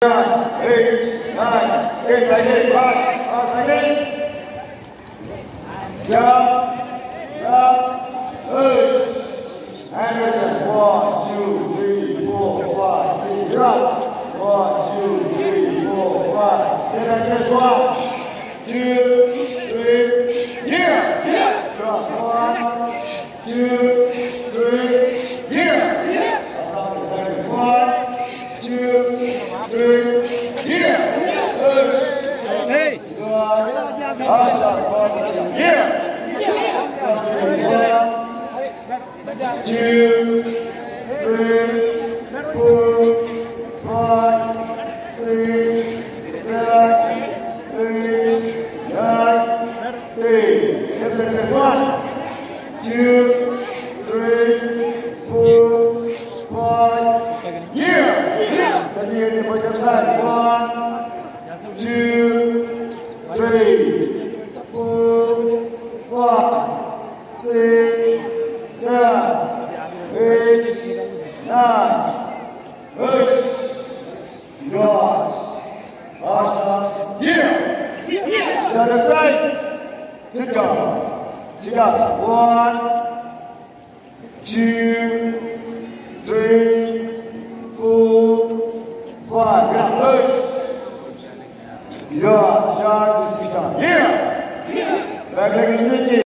8, 9, okay, side in, pass, side in. Jump, push. And listen, 1, 2, 3, 4, 5, 6, thrust. 1, 2, 3, 4, 5. Then press 1, 2, 3, here. Drop 1, 2, 3, here. That's on the second. 1, 2, 3, here. Push. Good. Awesome. 1, 2, here. Just do it. 1, 2, 3, 4, 5, 6, 7, 8, 9, 10. Let's do this. 1, 2, 3, 4, 5. Here. Continue the first side. 1, 2, 3, 4, 5, 6, 7, 8, 9. Push. Doors. Arsenals. Here. Stand up side. Sit down. Sit down. 1, 2, 3.